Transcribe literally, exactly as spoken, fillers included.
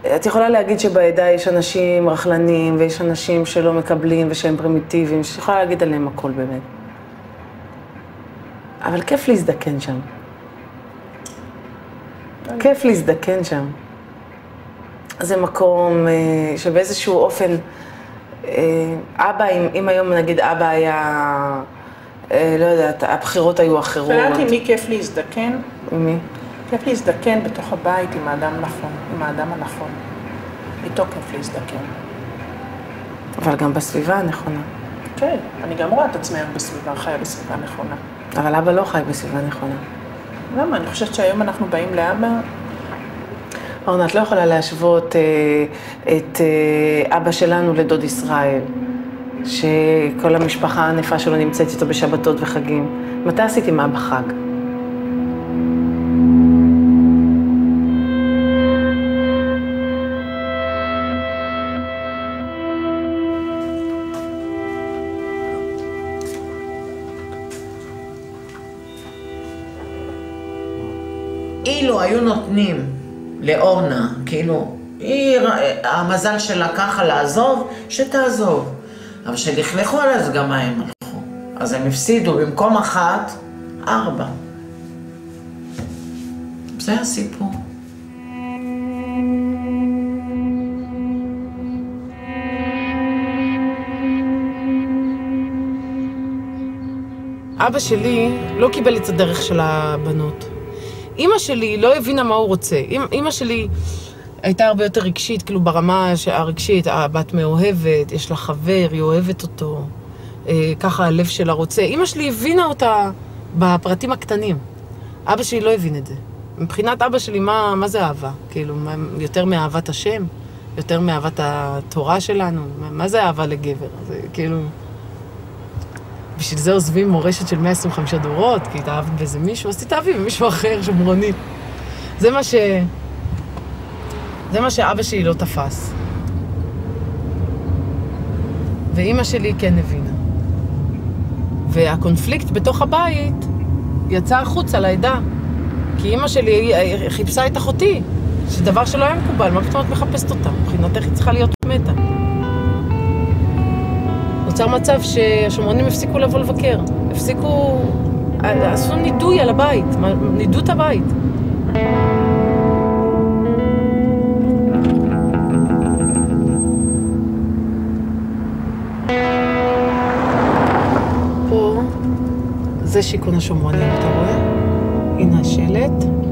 את יכולה להגיד שבעדה יש אנשים רכלנים, ויש אנשים שלא מקבלים ושהם פרימיטיביים, שאת יכולה להגיד עליהם הכל באמת. אבל כיף להזדקן שם. כיף להזדקן שם. זה מקום שבאיזשהו אופן, אבא, אם, אם היום נגיד אבא היה, לא יודעת, הבחירות היו אחרות. שאלתי מי כיף להזדקן? מי? כיף להזדקן בתוך הבית עם האדם נכון, עם האדם הנכון. איתו כיף להזדקן. אבל גם בסביבה הנכונה. כן, אני גם רואה את עצמי בסביבה, חיה בסביבה נכונה. אבל אבא לא חי בסביבה נכונה. למה? אני חושבת שהיום אנחנו באים לאבא. אורנה, את לא יכולה להשוות אה, את אה, אבא שלנו לדוד ישראל, שכל המשפחה הענפה שלו נמצאת איתו בשבתות וחגים. מתי עשית עם אבא חג? אילו היו נותנים לאורנה, כאילו, היא, המזל שלה ככה לעזוב, שתעזוב. אבל שלכלכו עליה, אז גם מה הם הלכו. אז הם הפסידו במקום אחת, ארבע. זה הסיפור. אבא שלי לא קיבל את הדרך של הבנות. אמא שלי לא הבינה מה הוא רוצה. אמא שלי הייתה הרבה יותר רגשית, כאילו ברמה הרגשית, הבת מאוהבת, יש לה חבר, היא אוהבת אותו, ככה הלב שלה רוצה. אמא שלי הבינה אותה בפרטים הקטנים. אבא שלי לא הבין את זה. מבחינת אבא שלי, מה, מה זה אהבה? כאילו, יותר מאהבת השם? יותר מאהבת התורה שלנו? מה זה אהבה לגבר? זה כאילו... בשביל זה עוזבים מורשת של מאה עשרים וחמישה דורות, כי התאהבת באיזה מישהו, אז תתאהבי במישהו אחר, שמרוני. זה מה ש... זה מה שאבא שלי לא תפס. ואמא שלי כן הבינה. והקונפליקט בתוך הבית יצא החוץ על העדה. כי אמא שלי חיפשה את אחותי, שדבר שלא היה מקובל, מה פתאום את מחפשת אותה? מבחינתך היא צריכה להיות מתה. נוצר מצב שהשומרונים הפסיקו לבוא לבקר, הפסיקו, עשו נידוי על הבית, נידו את הבית. פה, זה שיכון השומרונים, אתה רואה? הנה השלט.